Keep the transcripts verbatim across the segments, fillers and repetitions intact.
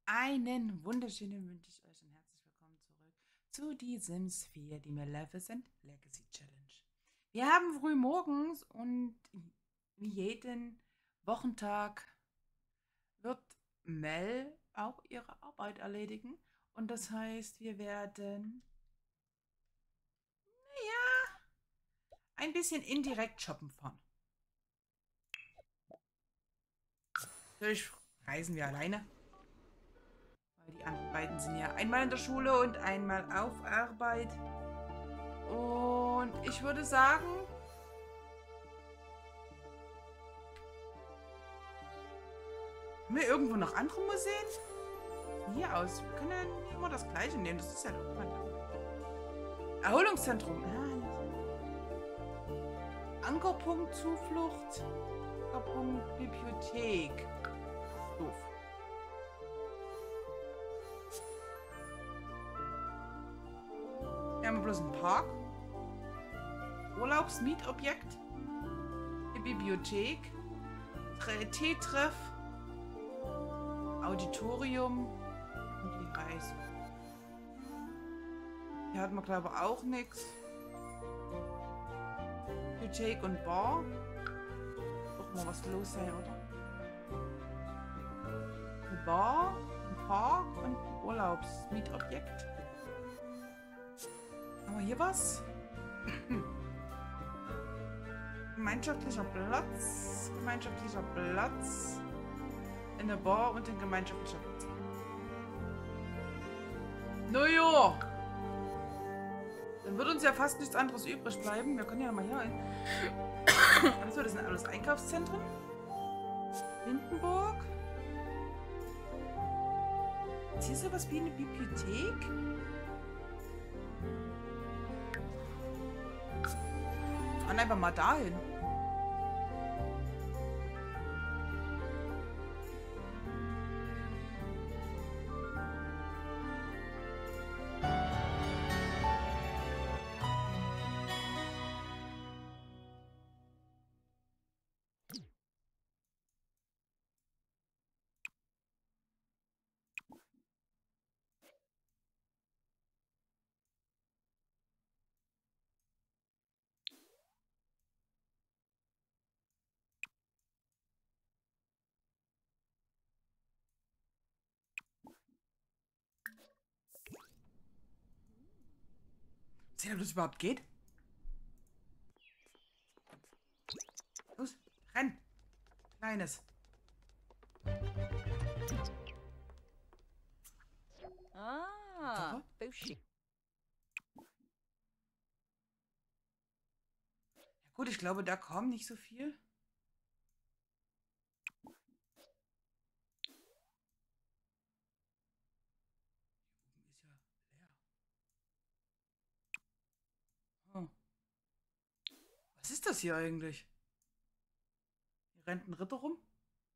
Einen wunderschönen wünsche ich euch und herzlich willkommen zurück zu die Sims vier, die Maleficent Legacy Challenge. Wir haben früh morgens und wie jeden Wochentag wird Mel auch ihre Arbeit erledigen. Und das heißt, wir werden, naja, ein bisschen indirekt shoppen fahren. Natürlich reisen wir alleine. Weil die anderen beiden sind ja einmal in der Schule und einmal auf Arbeit. Und ich würde sagen, haben wir irgendwo noch andere Museen? Von hier aus. Wir können ja immer das gleiche nehmen. Das ist ja irgendwann. Erholungszentrum. Ah, Ankerpunkt Zuflucht. Ankerpunkt Bibliothek. Doof. Wir haben bloß einen Park. Urlaubsmietobjekt. Die Bibliothek. Teetreff. Auditorium. Und die Reise. Hier hatten wir, glaube ich, auch nichts. Bibliothek und Bar. Doch mal was los sein, oder? Eine Bar, ein Park und ein Urlaubsmietobjekt. Haben wir hier was? Gemeinschaftlicher Platz. Gemeinschaftlicher Platz. In der Bar und ein gemeinschaftlicher Platz. Naja. Dann wird uns ja fast nichts anderes übrig bleiben. Wir können ja mal hier hin. Achso, das sind alles Einkaufszentren. Hindenburg. Ist hier sowas wie eine Bibliothek? Wir fahren einfach mal dahin. Seht ihr, ob das überhaupt geht? Los, renn! Kleines. Ah, Bushi. Ja gut, ich glaube, da kommen nicht so viel. Ist ja leer. Oh. Was ist das hier eigentlich? Hier rennt ein Ritter rum.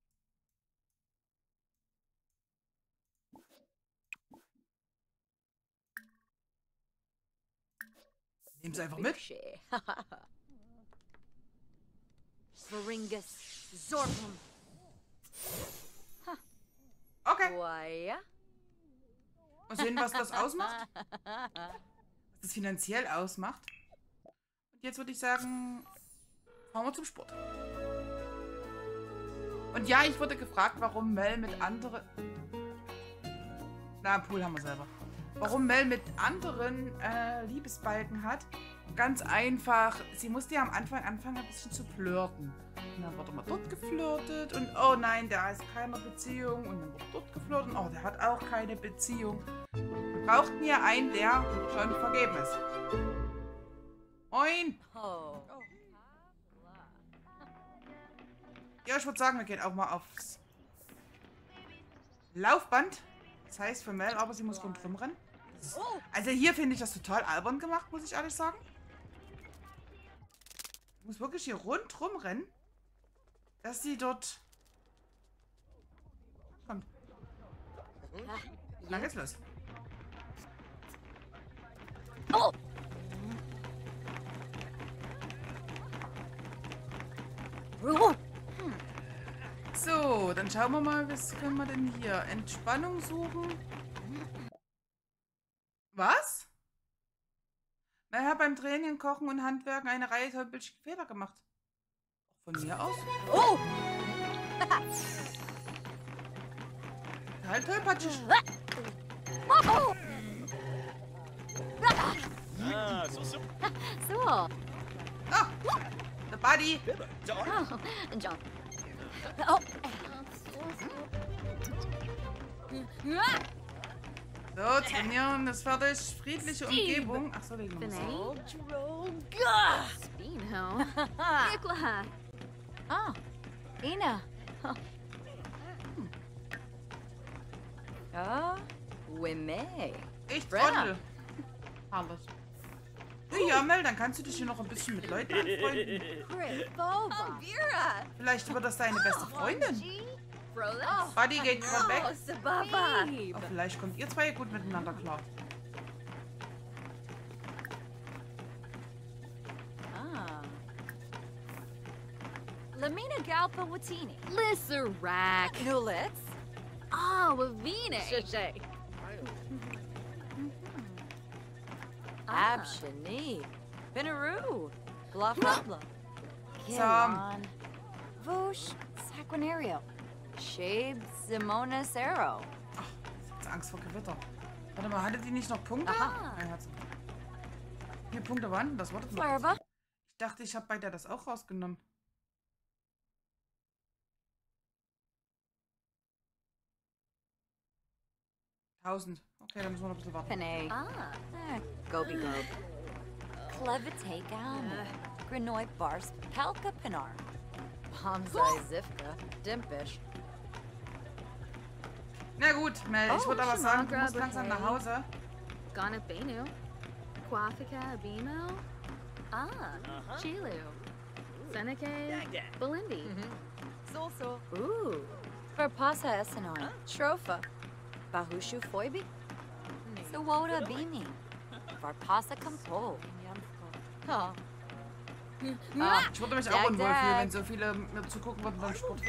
Nehmen Sie einfach mit. Sveringus Zorpum. Okay. Waya. Mal sehen, was das ausmacht. Was das finanziell ausmacht. Und jetzt würde ich sagen, fahren wir zum Sport. Und ja, ich wurde gefragt, warum Mel mit anderen... Na, Pool haben wir selber. Warum Mel mit anderen äh, Liebesbalken hat. Ganz einfach, sie musste ja am Anfang anfangen, ein bisschen zu flirten. Und dann wurde mal dort geflirtet und oh nein, der ist keine Beziehung. Und dann wurde dort geflirtet und oh, der hat auch keine Beziehung. Wir brauchten hier einen, der schon vergeben ist. Moin! Oh. Ja, ich würde sagen, wir gehen auch mal aufs Laufband. Das heißt für Mel, aber sie muss rundherum rennen. Ist, also hier finde ich das total albern gemacht, muss ich ehrlich sagen. Ich muss wirklich hier rundherum rennen, dass sie dort kommt. Dann geht's los. Oh. So, dann schauen wir mal, was können wir denn hier? Entspannung suchen. Was? Er hat beim Training, Kochen und Handwerken eine Reihe tollpatschige Fehler gemacht. Auch von mir aus. Oh! Halt tollpatschig. Oh! Ah, so, so. So. Ah, der Buddy. Oh, John. Oh. So, trainieren ist fertig. Friedliche Steve. Umgebung. Ach so, wegen dem so. Droga! Spino. Ikla. Ah, Ina. Ah, Wime. Ich Brenner. Trottel. Alles. Ja, Mel, dann kannst du dich hier noch ein bisschen mit Leuten anfreunden. Oh, Vera. Vielleicht wird das deine beste Freundin. Oh, Buddy geht gerade weg. Sababa. Aber vielleicht kommt ihr zwei gut miteinander klar. Ah. Lamina Galpa Watini. Lisserac. Nulitz. Ah, Wavine. Shay. Abshani. Pinaroo. Blafabla. Sam. Voosh. Saquinario. Shabe Simona Sero. Jetzt Angst vor Gewitter. Warte mal, hatte die nicht noch Punkte? Aha. Nein, hat sie nicht. Vier Punkte waren? Das war das noch. Farva. Ich dachte, ich habe bei der das auch rausgenommen. Tausend. Okay, dann müssen wir noch ein bisschen warten. Panay. Ah. Eh, Gobi Gob. Clevite Galm. Granoi Bars. Palka Pinar. Pomzai Zifka. Dimpish. Na gut, Mel, ich Oh, würde aber sagen, du Shamagra musst langsam nach Bouquet. Hause. Ghana Benu. Quafika Abimo. Ah, Chilu. Seneca. Belindi. Solso. Ooh. Varpasa Esanor. Shrofa. Bahushu Foibi. Sawoda Bimi. Varpasa Kampo. Oh. Ah, ich würde mich auch Dag, unwohl Dag. fühlen, wenn so viele mir zugucken würden beim Sport.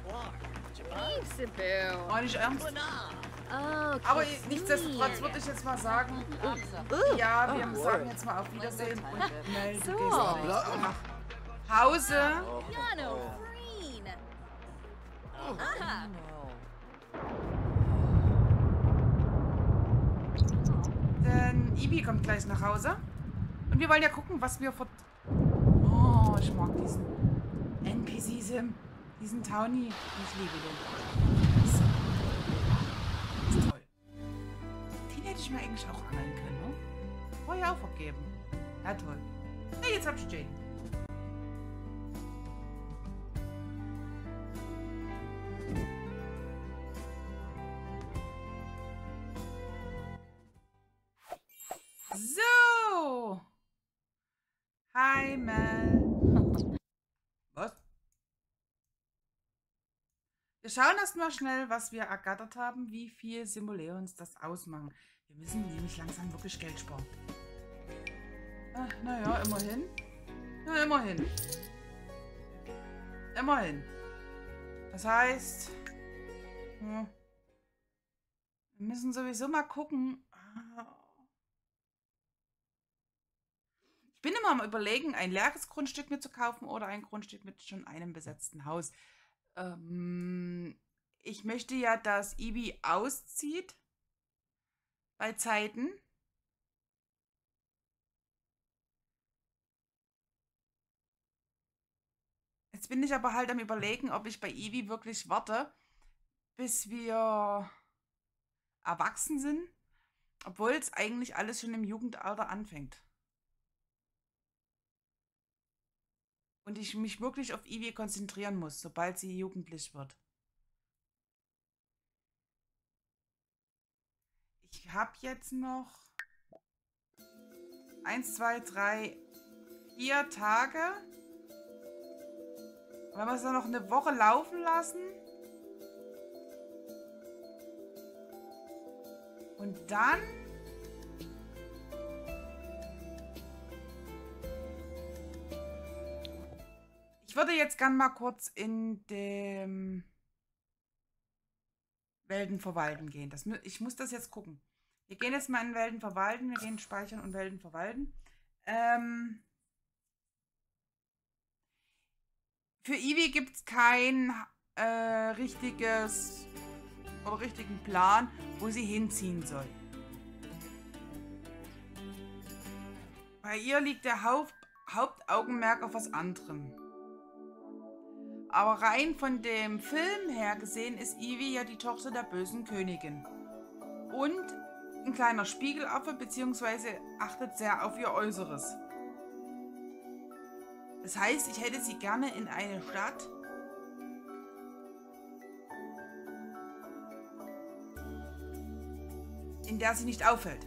Sibu. Oh, nicht ernst. Oh, Aber Kitsune. nichtsdestotrotz würde ich jetzt mal sagen, Ooh. ja, wir Oh, sagen word. jetzt mal auf Wiedersehen und Mel, du So. gehst auch nach Hause. Yano Green. Ah. Denn Ibi kommt gleich nach Hause. Und wir wollen ja gucken, was wir vor... Oh, ich mag diesen N P C-Sim. Diesen Townie. Ich liebe den. Das ist toll. Den hätte ich mir eigentlich auch angeln können, ne? Vorher auch vergeben. Ja, toll. Na, jetzt hab ich Jane. So. Hi, Mel. Was? Wir schauen erstmal schnell, was wir ergattert haben, wie viel Simoleons das ausmachen. Wir müssen nämlich langsam wirklich Geld sparen. Ach, naja, immerhin. Ja, immerhin. Immerhin. Das heißt, hm, wir müssen sowieso mal gucken. Ich bin immer am Überlegen, ein leeres Grundstück mir zu kaufen oder ein Grundstück mit schon einem besetzten Haus. Ähm, ich möchte ja, dass Ibi auszieht bei Zeiten. Jetzt bin ich aber halt am Überlegen, ob ich bei Ibi wirklich warte, bis wir erwachsen sind, obwohl es eigentlich alles schon im Jugendalter anfängt. Und ich mich wirklich auf Ivi konzentrieren muss, sobald sie jugendlich wird. Ich habe jetzt noch eins, zwei, drei, vier Tage. Wenn wir es dann noch eine Woche laufen lassen. Und dann... Ich würde jetzt gern mal kurz in dem Welten verwalten gehen. Das, ich muss das jetzt gucken. Wir gehen jetzt mal in Welten verwalten. Wir gehen speichern und Welten verwalten. Ähm, für Ivy gibt es kein äh, richtiges oder richtigen Plan, wo sie hinziehen soll. Bei ihr liegt der Haupt, Hauptaugenmerk auf was anderem. Aber rein von dem Film her gesehen ist Ivy ja die Tochter der bösen Königin. Und ein kleiner Spiegelaffe, beziehungsweise achtet sehr auf ihr Äußeres. Das heißt, ich hätte sie gerne in eine Stadt, in der sie nicht auffällt.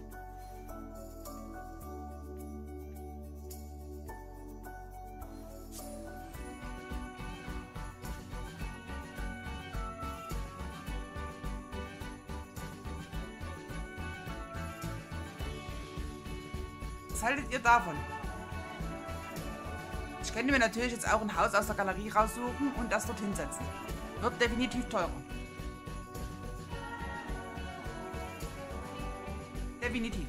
Was haltet ihr davon? Ich könnte mir natürlich jetzt auch ein Haus aus der Galerie raussuchen und das dorthin setzen. Wird definitiv teurer. Definitiv.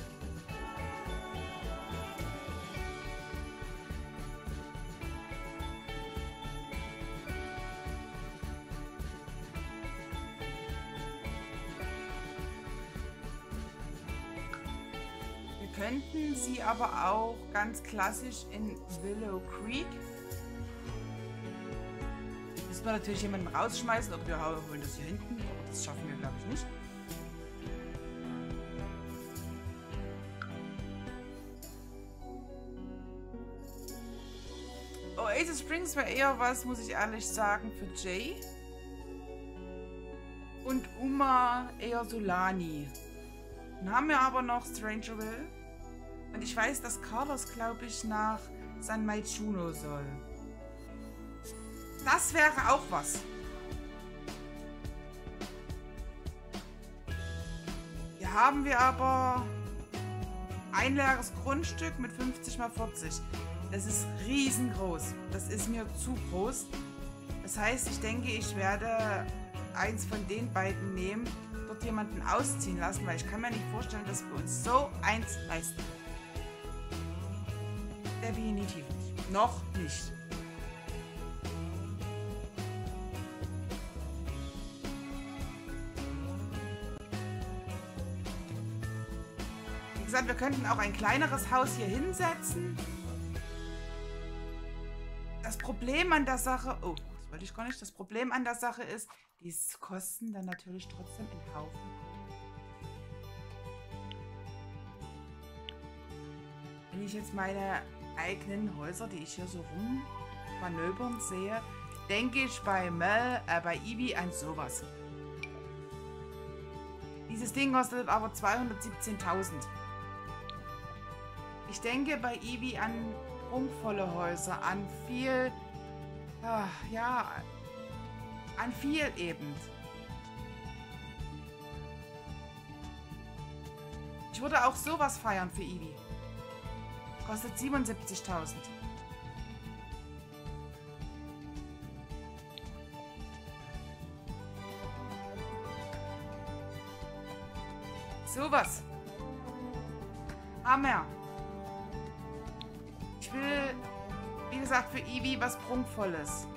Könnten sie aber auch ganz klassisch in Willow Creek. Müssen wir natürlich jemanden rausschmeißen oder wir holen das hier hinten. Aber das schaffen wir, glaube ich, nicht. Oasis Springs wäre eher was, muss ich ehrlich sagen, für Jay. Und Uma eher Solani. Dann haben wir aber noch Strangerville. Und ich weiß, dass Carlos, glaube ich, nach San Myshuno soll. Das wäre auch was. Hier haben wir aber ein leeres Grundstück mit fünfzig mal vierzig. Das ist riesengroß. Das ist mir zu groß. Das heißt, ich denke, ich werde eins von den beiden nehmen, dort jemanden ausziehen lassen, weil ich kann mir nicht vorstellen, dass wir uns so eins leisten. Definitiv nicht. Noch nicht. Wie gesagt, wir könnten auch ein kleineres Haus hier hinsetzen. Das Problem an der Sache... Oh, das wollte ich gar nicht. Das Problem an der Sache ist, die kosten dann natürlich trotzdem einen Haufen. Wenn ich jetzt meine eigenen Häuser, die ich hier so rummanövern sehe, denke ich bei Mel, äh, bei Ivy an sowas. Dieses Ding kostet aber zweihundertsiebzehntausend. Ich denke bei Ivy an prunkvolle Häuser, an viel, äh, ja, an viel eben. Ich würde auch sowas feiern für Ivy. Kostet siebenundsiebzigtausend. Sowas. Hammer. Ich will, wie gesagt, für Ivy was Prunkvolles.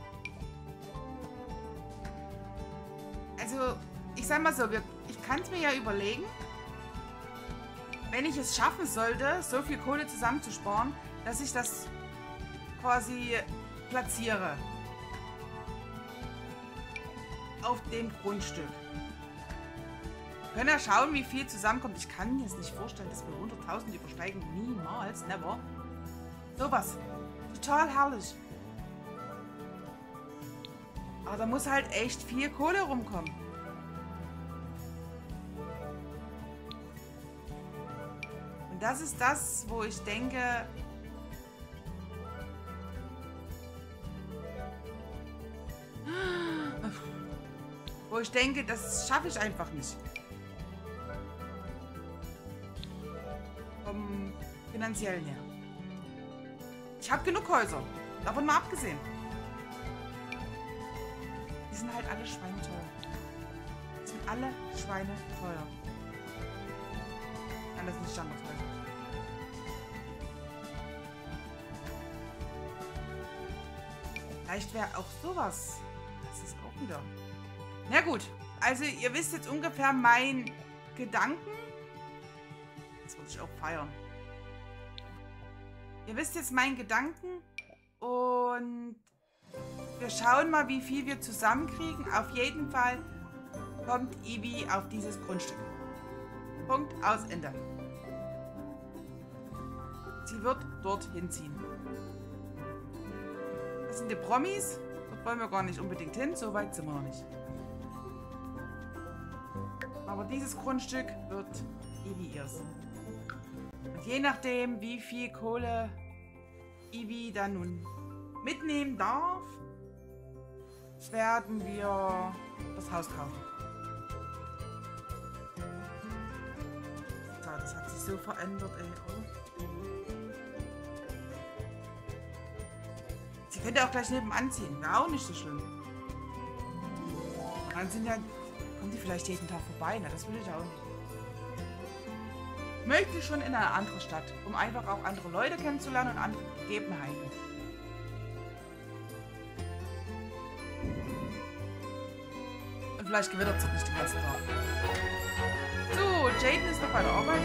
Also, ich sag mal so, ich kann es mir ja überlegen, wenn ich es schaffen sollte, so viel Kohle zusammenzusparen, dass ich das quasi platziere. Auf dem Grundstück. Wir können ja schauen, wie viel zusammenkommt. Ich kann mir jetzt nicht vorstellen, dass wir hunderttausend übersteigen. Niemals, never. Sowas. Total herrlich. Aber da muss halt echt viel Kohle rumkommen. Und das ist das, wo ich denke... Wo ich denke, das schaffe ich einfach nicht. Vom finanziellen her. Ich habe genug Häuser. Davon mal abgesehen. Die sind halt alle schweineteuer. sind alle Schweine teuer. Nein, das ist nicht standardteuer. Vielleicht wäre auch sowas. Das ist auch wieder. Na gut. Also ihr wisst jetzt ungefähr meinen Gedanken. Das würde ich auch feiern. Ihr wisst jetzt meinen Gedanken. Und wir schauen mal, wie viel wir zusammenkriegen. Auf jeden Fall kommt Evie auf dieses Grundstück. Punkt, aus, Ende. Sie wird dorthin ziehen. Das sind die Promis. Dort wollen wir gar nicht unbedingt hin. So weit sind wir noch nicht. Aber dieses Grundstück wird Evie ihrs. Und je nachdem, wie viel Kohle Evie dann nun mitnehmen darf, werden wir das Haus kaufen. So, das hat sich so verändert, ey, oder? Sie könnte auch gleich nebenan ziehen. Wäre auch nicht so schlimm. Und dann sind ja... Kommt die vielleicht jeden Tag vorbei? Na, das will ich auch nicht. Ich möchte schon in eine andere Stadt, um einfach auch andere Leute kennenzulernen und andere Gegebenheiten. Und vielleicht gewittert es nicht den ganzen Tag. So, Jaden ist noch bei der Arbeit.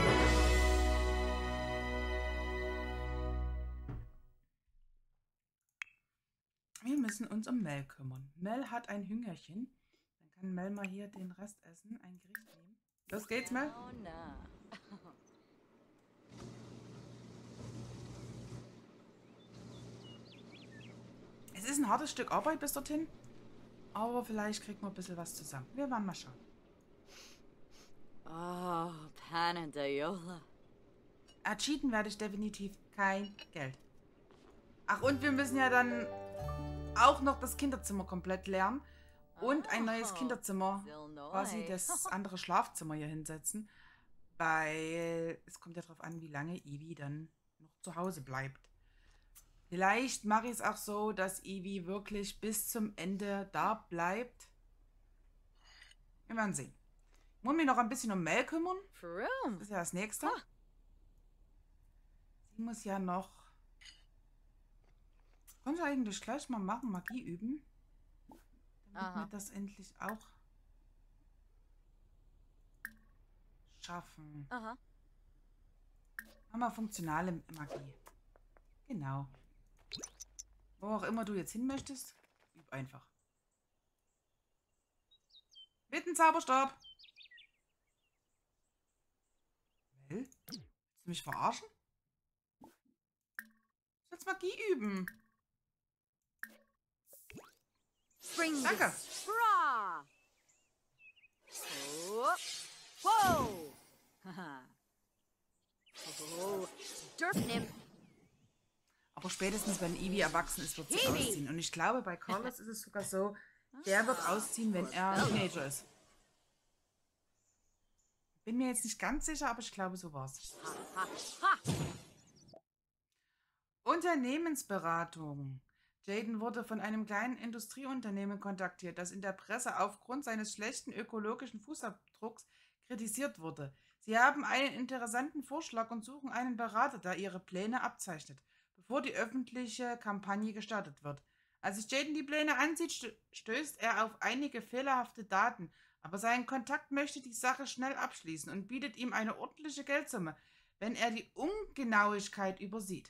Wir müssen uns um Mel kümmern. Mel hat ein Hüngerchen. Dann kann Mel mal hier den Rest essen. Ein Gericht nehmen. Los geht's, Mel. Oh, no. Es ist ein hartes Stück Arbeit bis dorthin. Aber vielleicht kriegt man ein bisschen was zusammen. Wir werden mal schauen. Oh, Panadayola. Cheaten werde ich definitiv kein Geld. Ach, und wir müssen ja dann auch noch das Kinderzimmer komplett lernen. Und ein neues Kinderzimmer, quasi das andere Schlafzimmer hier hinsetzen. Weil es kommt ja darauf an, wie lange Evie dann noch zu Hause bleibt. Vielleicht mache ich es auch so, dass Evie wirklich bis zum Ende da bleibt. Wir werden sehen. Ich muss mich noch ein bisschen um Mel kümmern. Das ist ja das Nächste. Sie muss ja noch... Kannst du eigentlich gleich mal machen, Magie üben? Damit Aha. wir das endlich auch schaffen. Aha. Haben wir funktionale Magie. Genau. Wo auch immer du jetzt hin möchtest, üb einfach. Mit dem Zauberstab. Mel? Willst du mich verarschen? Ich will jetzt Magie üben. Spring Danke. Bra. Oh. Whoa. Haha. Oh. Dirknim. Aber spätestens, wenn Evie erwachsen ist, wird sie Evie. ausziehen. Und ich glaube, bei Carlos ist es sogar so, der wird ausziehen, wenn er Teenager ist. Bin mir jetzt nicht ganz sicher, aber ich glaube, so war es. Ha. Ha. Unternehmensberatung. Jaden wurde von einem kleinen Industrieunternehmen kontaktiert, das in der Presse aufgrund seines schlechten ökologischen Fußabdrucks kritisiert wurde. Sie haben einen interessanten Vorschlag und suchen einen Berater, der ihre Pläne abzeichnet, bevor die öffentliche Kampagne gestartet wird. Als sich Jaden die Pläne ansieht, stö stößt er auf einige fehlerhafte Daten, aber sein Kontakt möchte die Sache schnell abschließen und bietet ihm eine ordentliche Geldsumme, wenn er die Ungenauigkeit übersieht.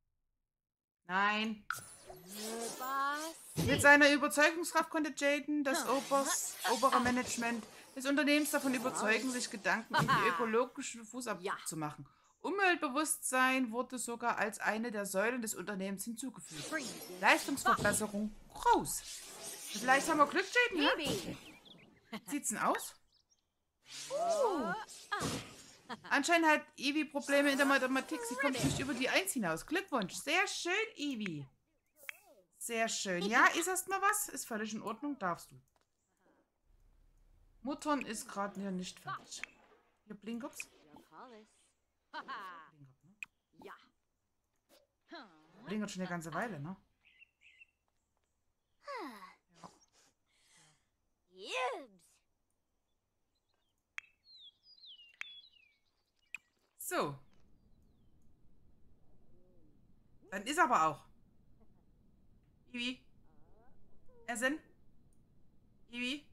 Nein. Mit seiner Überzeugungskraft konnte Jaden das obers, obere Management des Unternehmens davon überzeugen, sich Gedanken um die ökologischen Fußabdruck Ja. zu machen. Umweltbewusstsein wurde sogar als eine der Säulen des Unternehmens hinzugefügt. Leistungsverbesserung groß. Vielleicht haben wir Glück, Jaden, ja? Baby. Sieht's denn aus? Uh. Anscheinend hat Evie Probleme in der Mathematik. Sie kommt nicht über die Eins hinaus. Glückwunsch. Sehr schön, Evie. Sehr schön. Ja, ist erst mal was? Ist völlig in Ordnung. Darfst du. Muttern ist gerade hier nicht fertig. Hier, Blinkups. Blinkert, ne? Ja. Blinkert schon eine ganze Weile, ne? Yibs. So. Dann ist aber auch. Ivi. Essen. Ivi.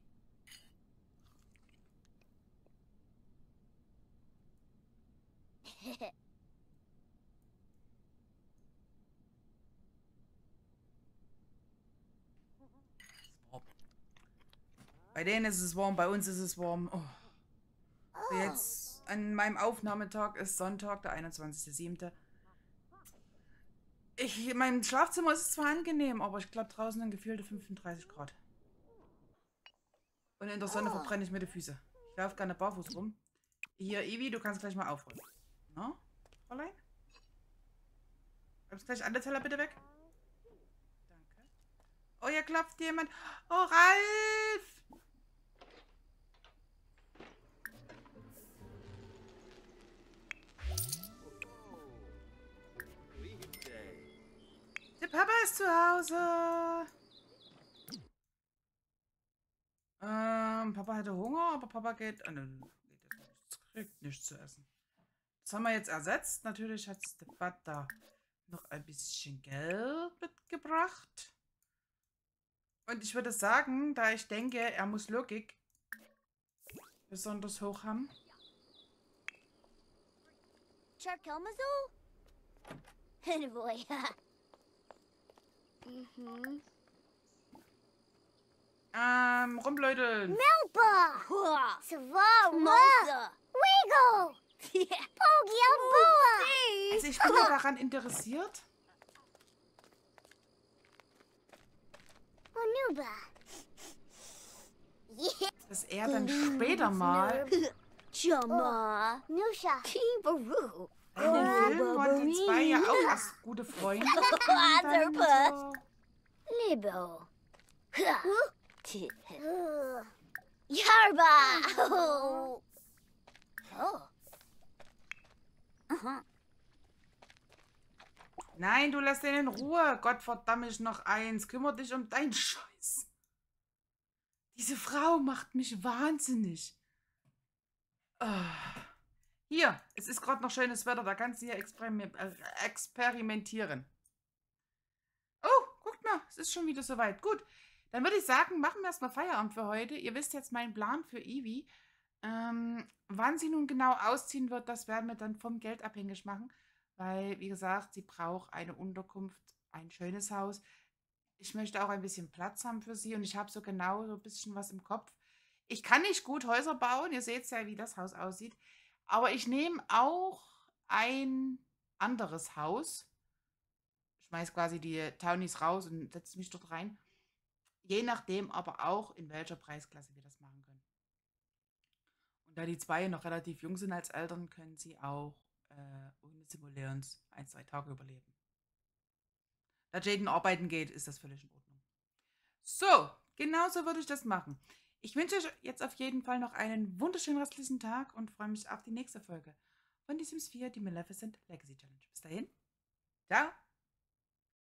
Bei denen ist es warm, bei uns ist es warm. Oh. So, jetzt an meinem Aufnahmetag ist Sonntag, der einundzwanzigste siebte Ich, in meinem Schlafzimmer ist es zwar angenehm, aber ich glaube draußen sind gefühlte fünfunddreißig Grad. Und in der Sonne verbrenne ich mir die Füße. Ich laufe gerne barfuß rum. Hier, Ivi, du kannst gleich mal aufräumen. Na, Fräulein? Räumst gleich alle Teller bitte weg? Danke. Oh, hier klopft jemand. Oh, Ralf! Der Papa ist zu Hause. Ähm, Papa hatte Hunger, aber Papa geht... Ah, ne, kriegt nichts zu essen. Das haben wir jetzt ersetzt. Natürlich hat der Vater noch ein bisschen Geld mitgebracht. Und ich würde sagen, da ich denke, er muss Logik besonders hoch haben. Charkelmazu? Boy. Mhm. Ähm, rumblödeln. Melba! Savara! Mosa! Wiggle! Pogio Boa! Also ich bin ja daran interessiert, Onuba! dass er dann später mal Chama! Nusha! Kibaru! in den Filmen waren die zwei ja auch erst gute Freunde. Und dann so, Libo! Yarba! Oh! Oh! Uh-huh. nein, du lässt ihn in Ruhe. Gottverdammt, ich noch eins. Kümmer dich um deinen Scheiß. Diese Frau macht mich wahnsinnig. Ah. Hier, es ist gerade noch schönes Wetter. Da kannst du hier experim äh, experimentieren. Oh, guckt mal. Es ist schon wieder soweit. Gut, dann würde ich sagen, machen wir erstmal Feierabend für heute. Ihr wisst jetzt meinen Plan für Ivi. Ähm, wann sie nun genau ausziehen wird, das werden wir dann vom Geld abhängig machen. Weil, wie gesagt, sie braucht eine Unterkunft, ein schönes Haus. Ich möchte auch ein bisschen Platz haben für sie und ich habe so genau so ein bisschen was im Kopf. Ich kann nicht gut Häuser bauen, ihr seht ja, wie das Haus aussieht. Aber ich nehme auch ein anderes Haus. Ich schmeiß quasi die Townies raus und setze mich dort rein. Je nachdem aber auch, in welcher Preisklasse wir das machen können. Und da die zwei noch relativ jung sind als Eltern, können sie auch äh, ohne Simulierens ein, zwei Tage überleben. Da Jaden arbeiten geht, ist das völlig in Ordnung. So, genauso würde ich das machen. Ich wünsche euch jetzt auf jeden Fall noch einen wunderschönen restlichen Tag und freue mich auf die nächste Folge von die Sims vier, die Maleficent Legacy Challenge. Bis dahin, ciao!